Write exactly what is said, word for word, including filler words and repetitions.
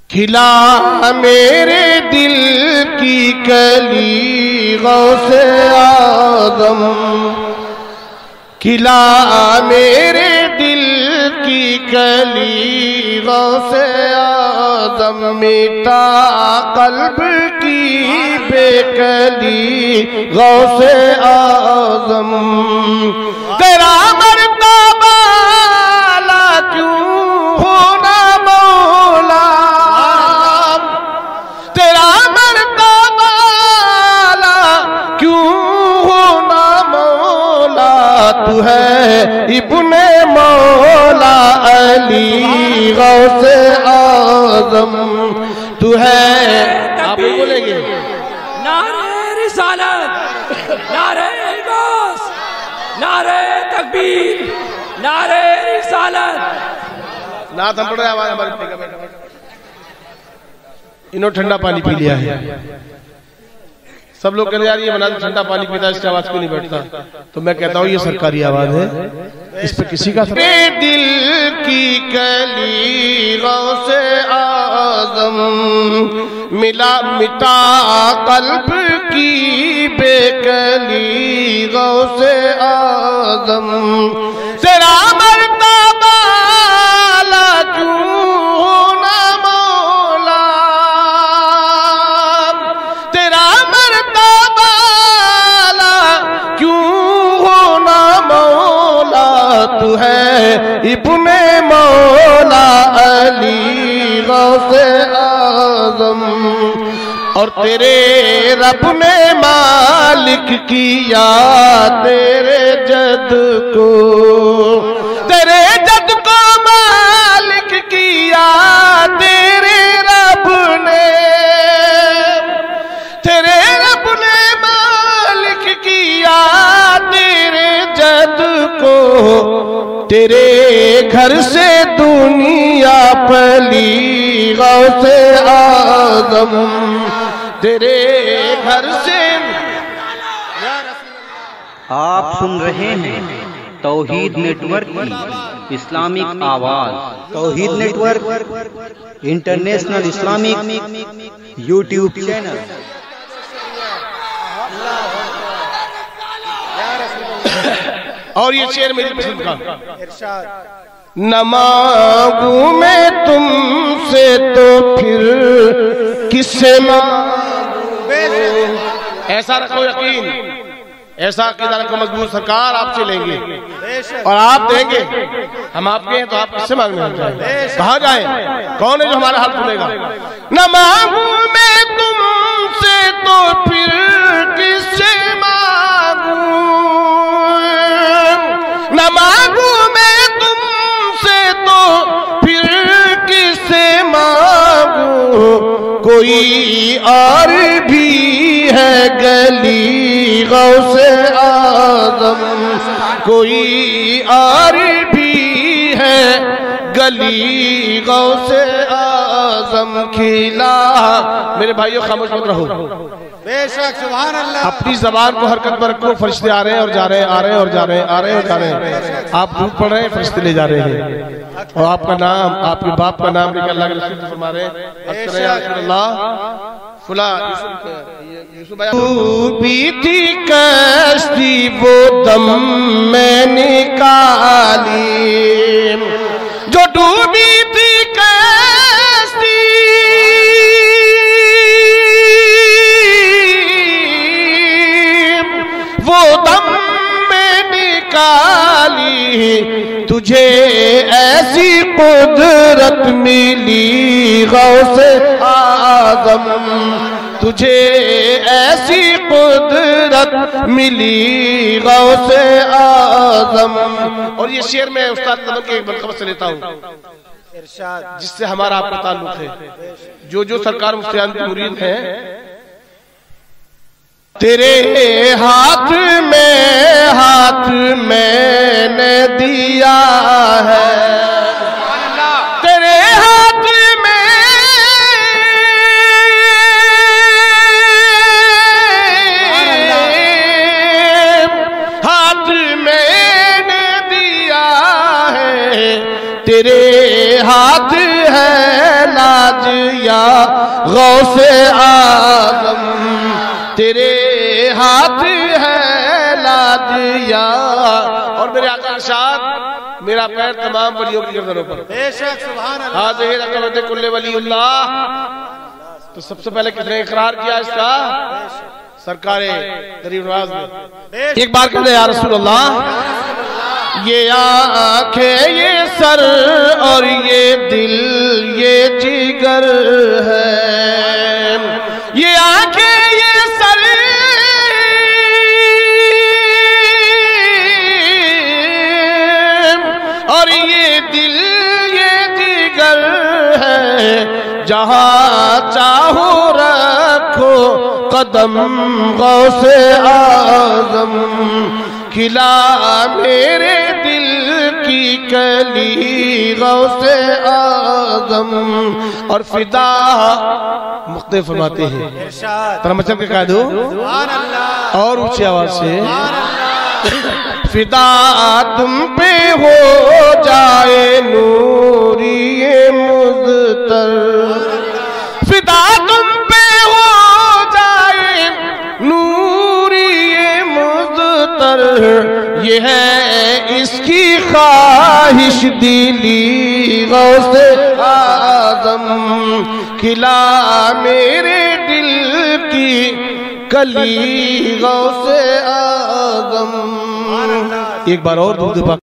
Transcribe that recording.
کھلا میرے دل کی کلی غوث اعظم، کھلا میرے دل کی کلی غوث اعظم، مٹا قلب کی بے کلی غوث اعظم، تیرا مرتبہ اعلیٰ کیوں ہونا مولا، تیرا مرتبہ اعلیٰ کیوں ہونا مولا، تو ہے ابن مولا علی غوث اعظم، تو ہے آپ بولیں گے نعرہ رسالت، نعرہ غوث، نعرہ تکبیر، نعرہ رسالت۔ نعت ہم پڑھ رہے ہیں آواز ہمارے پڑھ رہے ہیں، انہوں ٹھنڈا پانی پی لیا ہے، سب لوگ کہتے ہیں یار یہ مناظر ٹھنڈا پانی پیتا ہے، اس کی آواز کیوں نہیں بیٹھتا؟ تو میں کہتا ہوں یہ سرکاری آواز ہے، اس پہ کسی کا میرے دل کی کلی غوث اعظم، ملا مٹا قلب کی بے کلی غوث اعظم، تیرا مرتبہ اعلیٰ کیوں ہونا مولا، تیرا مرتبہ اعلیٰ کیوں ہونا مولا، تو ہے ابن مولا علی غوث اعظم، اور تیرے رب نے مالک کیا تیرے جد کو، تیرے جد کو مالک کیا تیرے رب نے، تیرے رب نے مالک کیا تیرے جد کو، تیرے گھر سے دنیا پلی غوث اعظم، تیرے گھر سے۔ آپ سن رہے ہیں توحید نیٹ ورک کی اسلامک آواز، توحید network international Islamic YouTube channel. اور یہ شعر میری پسند کا، نہ مانگوں میں تم سے تو پھر کس سے مانگوں، ایسا رکھو یقین، ایسا عقیدہ رکھو مضبوط، سرکار آپ سے لیں گے اور آپ دیں گے، ہم آپ کے ہیں تو آپ کس سے مانگنے ہم جائیں، کہاں جائیں، کون ہے جو ہمارا حال سنے گا؟ نہ مانگوں میں تم سے تو پھر کس سے مانگوں، نہ مانگوں میں تم سے تو پھر کس سے مانگوں، کوئی اور بھی ہے گلی غوث اعظم، کوئی اور بھی ہے گلی غوث اعظم، کھلا میرے بھائیو خاموش مت رہو، بے شک سبحان اللہ، اپنی زبان کو حرکت پر رکھو، فرشتے آ رہے ہیں اور جا رہے ہیں، آ رہے ہیں اور جا رہے ہیں، آ رہے ہیں اور جا رہے ہیں، آپ دودھ پڑھ رہے ہیں، فرشتے لے جا رہے ہیں، اور آپ کا نام، آپ کے باپ کا نام لے کر اللہ کے رسول فرما رہے ہیں، اکثر یا رسول اللہ فلاں ڈوبی تھی کشتی وہ دم میں نکالی، جو ڈوبی تھی کشتی وہ دم میں نکالی، تجھے ایسی قدرت ملی غوث اعظم، تجھے ایسی قدرت ملی غوث اعظم۔ اور یہ شعر میں استاد قدم کے ایک منقبت سے لیتا ہوں جس سے ہمارا آپ کا تعلق ہے، جو جو سرکار مفتیان کی مرید ہیں، تیرے ہاتھ میں ہاتھ میں نے دیا ہے، تیرے ہاتھ میں ہاتھ میں نے دیا ہے، تیرے ہاتھ ہے لاج غوث آدم تیرے ہاتھ ہے لا دیا. اور میرے آقا ارشاد میرا پیر تمام ولیوں کی گردنوں پر. بے شک سبحان اللہ. ہاذہ رقبۃ کل ولی اللہ. تو سب سے پہلے کس نے اقرار کیا اس کا؟ سرکار غریب نواز نے. ایک بار کہتے یا رسول اللہ یہ آنکھیں یہ سر اور یہ دل یہ جگر ہے. یہ آنکھیں یہ سر اور یہ دل یہ جگر ہے. جہاں چاہو رکھو قدم غوث اعظم. کھلا میرے دل کی کلی غوث اعظم. اور فدا مختلف فرماتے ہیں ترمچن کے قائد ہو اور اونچی آواز سے فدا تم پہ ہو جائے نوری مزتر. فدا تم پہ ہو جائے نوری مزتر. یہ ہے اس کی خواہش دلی غوث اعظم. کھلا میرے دل کی کلی غوث اعظم. ایک بار اور درود پاک